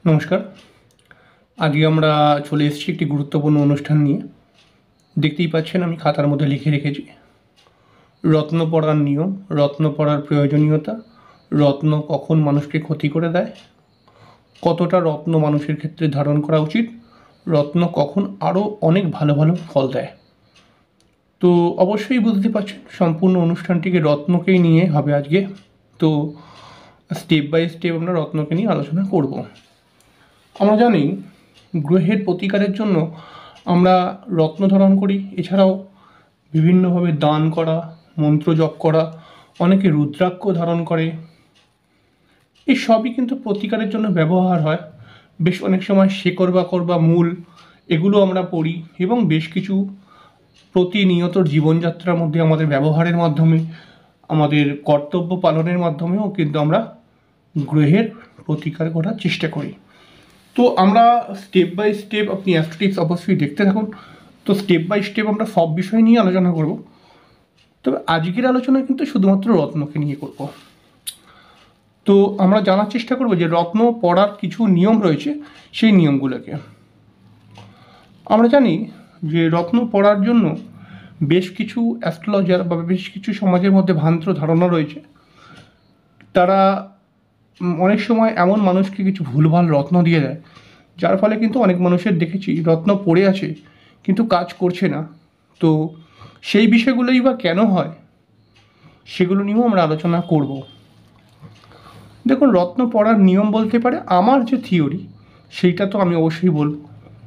নমস্কার। আজকে আমরা চলে এসেছি একটি গুরুত্বপূর্ণ অনুষ্ঠান নিয়ে। দেখতেই পাচ্ছেন আমি খাতার মধ্যে লিখে রেখেছি রত্ন পড়ার নিয়ম, রত্ন পড়ার প্রয়োজনীয়তা, রত্ন কখন মানুষকে ক্ষতি করে দেয়, কতটা রত্ন মানুষের ক্ষেত্রে ধারণ করা উচিত, রত্ন কখন আরও অনেক ভালো ভালো ফল দেয়। তো অবশ্যই বুঝতে পারছেন সম্পূর্ণ অনুষ্ঠানটিকে রত্নকেই নিয়ে হবে আজকে। তো স্টেপ বাই স্টেপ আমরা রত্নকে নিয়ে আলোচনা করব। আমরা জানি গ্রহের প্রতিকারের জন্য আমরা রত্ন ধারণ করি, এছাড়াও বিভিন্নভাবে দান করা, মন্ত্র জপ করা, অনেকে রুদ্রাক্ষ ধারণ করে। এই সবই কিন্তু প্রতিকারের জন্য ব্যবহার হয়। বেশ অনেক সময় শেকড় বাকড় বা মূল এগুলো আমরা পড়ি এবং বেশ কিছু প্রতিনিয়ত জীবনযাত্রার মধ্যে আমাদের ব্যবহারের মাধ্যমে, আমাদের কর্তব্য পালনের মাধ্যমেও কিন্তু আমরা গ্রহের প্রতিকার করার চেষ্টা করি। তো আমরা স্টেপ বাই স্টেপ, আপনি অ্যাস্ট্রোটিক্স অবশ্যই দেখতে থাকুন। তো স্টেপ বাই স্টেপ আমরা সব বিষয় নিয়ে আলোচনা করব, তবে আজকের আলোচনা কিন্তু শুধুমাত্র রত্নকে নিয়ে করব। তো আমরা জানার চেষ্টা করব যে রত্ন পড়ার কিছু নিয়ম রয়েছে, সেই নিয়মগুলোকে। আমরা জানি যে রত্ন পড়ার জন্য বেশ কিছু অ্যাস্ট্রোলজার বা বেশ কিছু সমাজের মধ্যে ভ্রান্ত ধারণা রয়েছে। তারা অনেক সময় এমন মানুষকে কিছু ভুলভাল রত্ন দিয়ে দেয়, যার ফলে কিন্তু অনেক মানুষের দেখেছি রত্ন পড়ে আছে কিন্তু কাজ করছে না। তো সেই বিষয়গুলোই বা কেন হয়, সেগুলো নিয়েও আমরা আলোচনা করব। দেখুন, রত্ন পড়ার নিয়ম বলতে পারে আমার যে থিওরি, সেইটা তো আমি অবশ্যই বলব।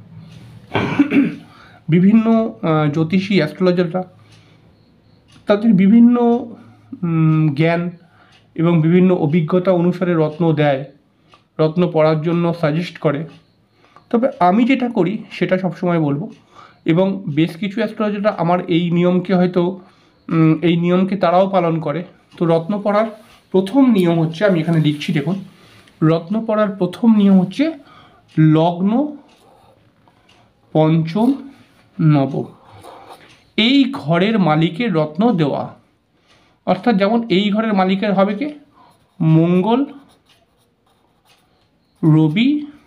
বিভিন্ন জ্যোতিষী অ্যাস্ট্রোলজাররা তাদের বিভিন্ন জ্ঞান এবং বিভিন্ন অভিজ্ঞতা অনুসারে রত্ন দেয়, রত্ন পড়ার জন্য সাজেস্ট করে। তবে আমি যেটা করি সেটা সবসময় বলবো, এবং বেশ কিছু অ্যাস্ট্রোলজাররা আমার এই নিয়মকে হয়তো এই নিয়মকে তারাও পালন করে। তো রত্ন পড়ার প্রথম নিয়ম হচ্ছে, আমি এখানে লিখছি দেখুন, রত্ন পড়ার প্রথম নিয়ম হচ্ছে লগ্ন, পঞ্চম, নবম এই ঘরের মালিকের রত্ন দেওয়া। অর্থাৎ যেমন এই ঘরের মালিকের হবে কে? মঙ্গল, রবি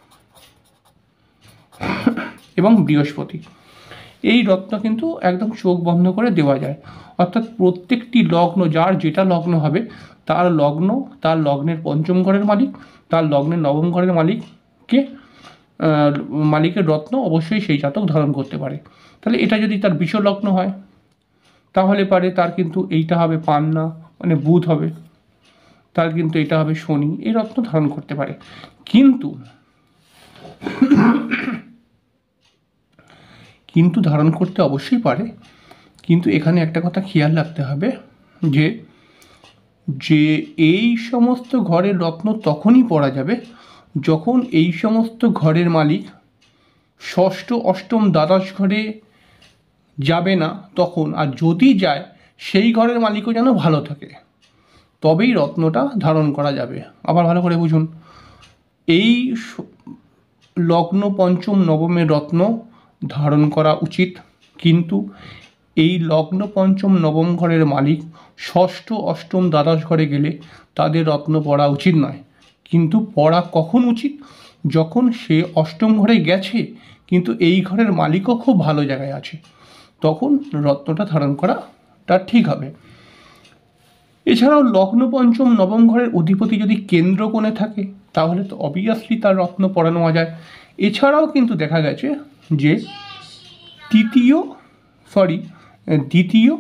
এবং বৃহস্পতি। এই রত্ন কিন্তু একদম চোখ বন্ধ করে দেওয়া যায়। অর্থাৎ প্রত্যেকটি লগ্ন, যার যেটা লগ্ন হবে তার লগ্ন, তার লগ্নের পঞ্চম ঘরের মালিক, তার লগ্নের নবম ঘরের মালিককে মালিকের রত্ন অবশ্যই সেই জাতক ধারণ করতে পারে। তাহলে এটা যদি তার বিষ লগ্ন হয় তাহলে পারে তার কিন্তু এইটা হবে পান্না, মানে বুধ হবে, তার কিন্তু এটা হবে শনি, এই রত্ন ধারণ করতে পারে। কিন্তু ধারণ করতে অবশ্যই পারে। কিন্তু এখানে একটা কথা খেয়াল রাখতে হবে যে যে এই সমস্ত ঘরের রত্ন তখনই পড়া যাবে যখন এই সমস্ত ঘরের মালিক ষষ্ঠ, অষ্টম, দ্বাদশ ঘরে যাবে না তখন। আর যদি যায় সেই ঘরের মালিকও যেন ভালো থাকে, তবেই রত্নটা ধারণ করা যাবে। আবার ভালো করে বুঝুন, এই লগ্ন, পঞ্চম, নবমের রত্ন ধারণ করা উচিত, কিন্তু এই লগ্ন, পঞ্চম, নবম ঘরের মালিক ষষ্ঠ, অষ্টম, দ্বাদশ ঘরে গেলে তাদের রত্ন পড়া উচিত নয়। কিন্তু পড়া কখন উচিত? যখন সে অষ্টম ঘরে গেছে কিন্তু এই ঘরের মালিকও খুব ভালো জায়গায় আছে, তখন রত্নটা ধারণ করাটা ঠিক হবে। এছাড়াও লগ্ন, পঞ্চম, নবম ঘরের অধিপতি যদি কেন্দ্র কোণে থাকে তাহলে তো অবভিয়াসলি তার রত্ন পড়ানো যায়। এছাড়াও কিন্তু দেখা গেছে যে দ্বিতীয়,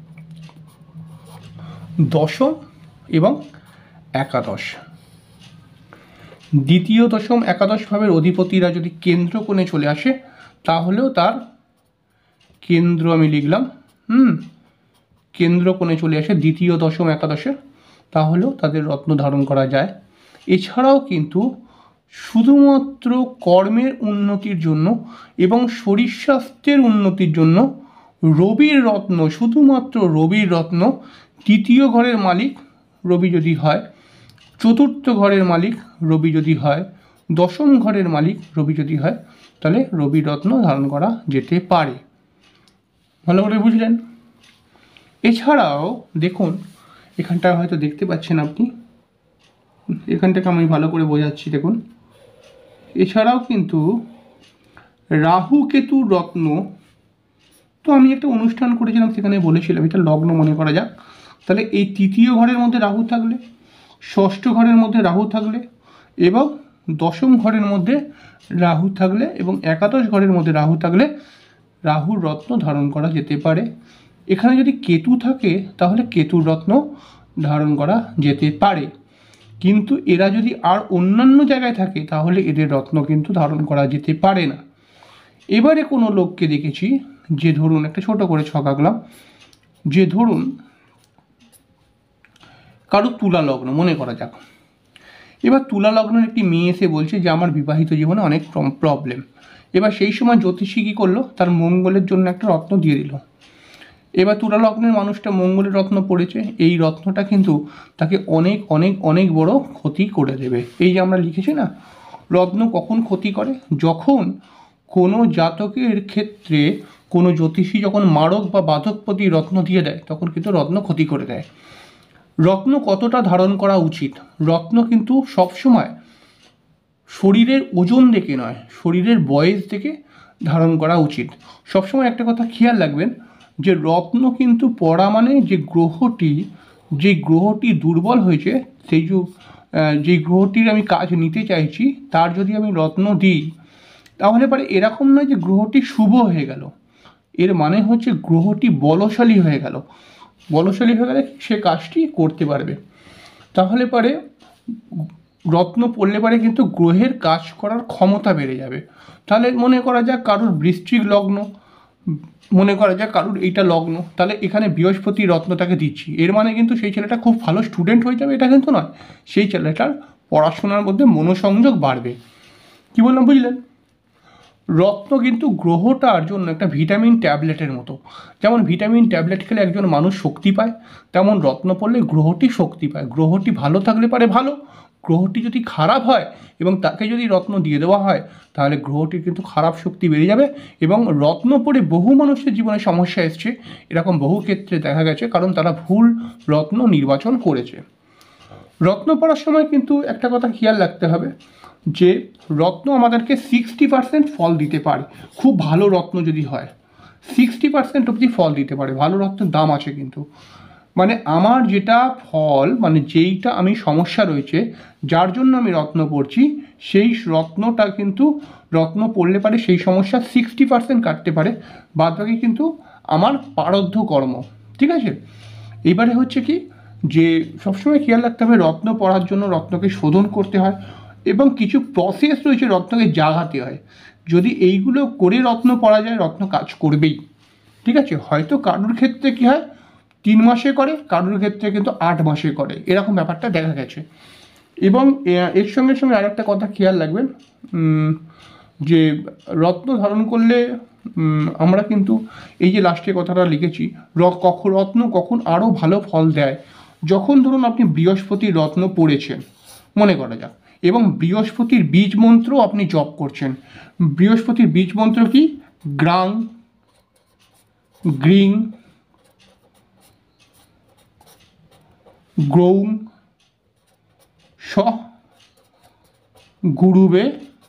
দশম এবং একাদশ, দ্বিতীয়, দশম, একাদশ ভাবের অধিপতিরা যদি কেন্দ্র কোণে চলে আসে তাহলেও তার কেন্দ্র, আমি লিখলাম কেন্দ্র কোণে চলে আসে দ্বিতীয়, দশম, একাদশে, তাহলেও তাদের রত্ন ধারণ করা যায়। এছাড়াও কিন্তু শুধুমাত্র কর্মের উন্নতির জন্য এবং শরীর স্বাস্থ্যের উন্নতির জন্য রবির রত্ন, শুধুমাত্র রবির রত্ন, তৃতীয় ঘরের মালিক রবি যদি হয়, চতুর্থ ঘরের মালিক রবি যদি হয়, দশম ঘরের মালিক রবি যদি হয়, তাহলে রবির রত্ন ধারণ করা যেতে পারে। ভালো করে বুঝলেন? এছাড়াও দেখুন, এখানটা হয়তো দেখতে পাচ্ছেন আপনি, এখানটাকে আমি ভালো করে বোঝাচ্ছি। দেখুন, এছাড়াও কিন্তু রাহু কেতুর রত্ন, তো আমি একটা অনুষ্ঠান করেছিলাম, সেখানে বলেছিলাম এটা লগ্ন মনে করা যাক। তাহলে এই তৃতীয় ঘরের মধ্যে রাহু থাকলে, ষষ্ঠ ঘরের মধ্যে রাহু থাকলে এবং দশম ঘরের মধ্যে রাহু থাকলে এবং একাদশ ঘরের মধ্যে রাহু থাকলে রাহুর রত্ন ধারণ করা যেতে পারে। এখানে যদি কেতু থাকে তাহলে কেতুর রত্ন ধারণ করা যেতে পারে, কিন্তু এরা যদি আর অন্যান্য জায়গায় থাকে তাহলে এদের রত্ন কিন্তু ধারণ করা যেতে পারে না। এবারে কোনো লোককে দেখেছি, যে ধরুন একটা ছোট করে ছক আঁকলাম, যে ধরুন কারো তুলা লগ্ন মনে করা যাক। এবার তুলা লগ্নের একটি মেয়ে এসে বলছে যে আমার বিবাহিত জীবনে অনেক প্রবলেম। এবার সেই সময় জ্যোতিষী কী করলো, তার মঙ্গলের জন্য একটা রত্ন দিয়ে দিল। এবার তুলা লগ্নের মানুষটা মঙ্গলের রত্ন পড়েছে, এই রত্নটা কিন্তু তাকে অনেক অনেক অনেক বড় ক্ষতি করে দেবে। এই যে আমরা লিখেছি না, রত্ন কখন ক্ষতি করে, যখন কোনো জাতকের ক্ষেত্রে কোনো জ্যোতিষী যখন মারক বা বাধকপতি রত্ন দিয়ে দেয় তখন কিন্তু রত্ন ক্ষতি করে দেয়। রত্ন কতটা ধারণ করা উচিত, রত্ন কিন্তু সবসময় শরীরের ওজন দেখে নয়, শরীরের বয়স দেখে ধারণ করা উচিত। সবসময় একটা কথা খেয়াল রাখবেন যে রত্ন কিন্তু পড়া মানে যে গ্রহটি দুর্বল হয়েছে, যেই গ্রহটির আমি কাজ নিতে চাইছি তার যদি আমি রত্ন দিই, তাহলে পরে এরকম নয় যে গ্রহটি শুভ হয়ে গেল, এর মানে হচ্ছে গ্রহটি বলশালী হয়ে গেল। বলশালী হয়ে গেলে সে কাজটি করতে পারবে। তাহলে পরে রত্ন পড়লে পরে কিন্তু গ্রহের কাজ করার ক্ষমতা বেড়ে যাবে। তাহলে মনে করা যাক কারুর বৃশ্চিক লগ্ন, মনে করা যাক কারুর এইটা লগ্ন, তাহলে এখানে বৃহস্পতি রত্নটাকে দিচ্ছি, এর মানে কিন্তু সেই ছেলেটা খুব ভালো স্টুডেন্ট হয়ে যাবে এটা কিন্তু নয়, সেই ছেলেটার পড়াশোনার মধ্যে মনোসংযোগ বাড়বে। কি বললাম বুঝলেন? রত্ন কিন্তু গ্রহটার জন্য একটা ভিটামিন ট্যাবলেটের মতো। যেমন ভিটামিন ট্যাবলেট খেলে একজন মানুষ শক্তি পায়, তেমন রত্ন পড়লে গ্রহটি শক্তি পায়। গ্রহটি ভালো থাকলে পারে ভালো, গ্রহটি যদি খারাপ হয় এবং তাকে যদি রত্ন দিয়ে দেওয়া হয় তাহলে গ্রহটির কিন্তু খারাপ শক্তি বেড়ে যাবে। এবং রত্ন পড়ে বহু মানুষের জীবনে সমস্যা এসছে, এরকম বহু ক্ষেত্রে দেখা গেছে, কারণ তারা ভুল রত্ন নির্বাচন করেছে। রত্ন পড়ার সময় কিন্তু একটা কথা খেয়াল রাখতে হবে যে রত্ন আমাদেরকে 60% ফল দিতে পারে। খুব ভালো রত্ন যদি হয় 60% অবধি ফল দিতে পারে। ভালো রত্নের দাম আছে কিন্তু, মানে আমার যেটা ফল, মানে যেইটা আমি সমস্যা রয়েছে যার জন্য আমি রত্ন পড়ছি, সেই রত্নটা কিন্তু রত্ন পড়লে পারে সেই সমস্যা 60% কাটতে পারে, বাদ বাকি কিন্তু আমার প্রারব্ধ কর্ম। ঠিক আছে, এবারে হচ্ছে কি যে সবসময় খেয়াল রাখতে হবে রত্ন পড়ার জন্য রত্নকে শোধন করতে হয় এবং কিছু প্রসেস রয়েছে রত্নকে জাগাতে হয়। যদি এইগুলো করে রত্ন পড়া যায় রত্ন কাজ করবেই। ঠিক আছে, হয়তো কারুর ক্ষেত্রে কী হয় 3 মাসে করে, কারুর ক্ষেত্রে কিন্তু 8 মাসে করে, এরকম ব্যাপারটা দেখা গেছে। এবং এর সঙ্গে সঙ্গে আরেকটা কথা খেয়াল রাখবেন যে রত্ন ধারণ করলে আমরা কিন্তু এই যে লাস্টে কথাটা লিখেছি, রত্ন কখন আরও ভালো ফল দেয়, যখন ধরুন আপনি বৃহস্পতির রত্ন পড়েছেন মনে করা যাক, এবং বৃহস্পতির বীজ মন্ত্র আপনি জপ করছেন। বৃহস্পতির বীজ মন্ত্র কি? গ্রাং গ্রিং গ্রৌং স গুরুবে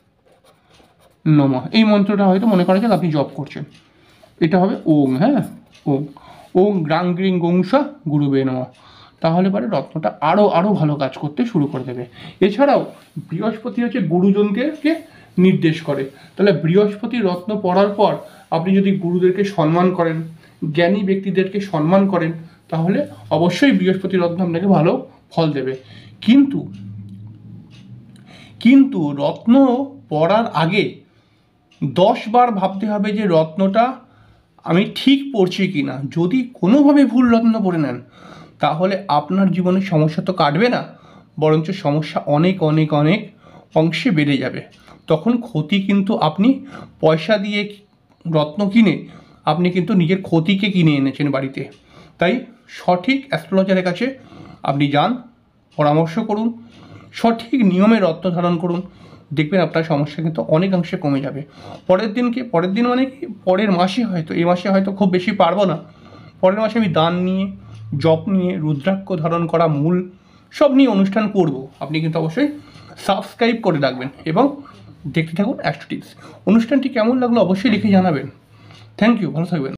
নমঃ। এই মন্ত্রটা হয়তো মনে করা যাক আপনি জপ করছেন, এটা হবে ওং। হ্যাঁ, ওং ওং গ্রাং গ্রিং গৌংসা গুরুবে নমঃ। তাহলে পরে রত্নটা আরও ভালো কাজ করতে শুরু করে দেবে। এছাড়াও বৃহস্পতি হচ্ছে গুরুজনদেরকে নির্দেশ করে, তাহলে বৃহস্পতির রত্ন পড়ার পর আপনি যদি গুরুদেরকে সম্মান করেন, জ্ঞানী ব্যক্তিদেরকে সম্মান করেন, তাহলে অবশ্যই বৃহস্পতি রত্ন আপনাকে ভালো ফল দেবে। কিন্তু রত্ন পড়ার আগে 10 বার ভাবতে হবে যে রত্নটা আমি ঠিক পড়ছি কি না। যদি কোনোভাবে ভুল রত্ন পড়ে নেন তাহলে আপনার জীবনের সমস্যা তো কাটবে না, বরঞ্চ সমস্যা অনেক অনেক অনেক অংশে বেড়ে যাবে। তখন ক্ষতি কিন্তু আপনি পয়সা দিয়ে রত্ন কিনে আপনি কিন্তু নিজের ক্ষতিকে কিনে এনেছেন বাড়িতে। তাই সঠিক অ্যাস্ট্রোলজারের কাছে আপনি যান, পরামর্শ করুন, সঠিক নিয়মে রত্ন ধারণ করুন, দেখবেন আপনার সমস্যা কিন্তু অনেকাংশে কমে যাবে। পরের দিন মানে কি, পরের মাসে হয়তো, এই মাসে হয়তো খুব বেশি পারবো না, পরের মাসে আমি দান নিয়ে, জপ নিয়ে, রুদ্রাক্ষ ধারণ করা, মূল সব নিয়ে অনুষ্ঠান করব। আপনি কিন্তু অবশ্যই সাবস্ক্রাইব করে রাখবেন এবং দেখতে থাকুন অ্যাস্ট্রো টিপস। অনুষ্ঠানটি কেমন লাগলো অবশ্যই লিখে জানাবেন। থ্যাংক ইউ, ভালো থাকবেন।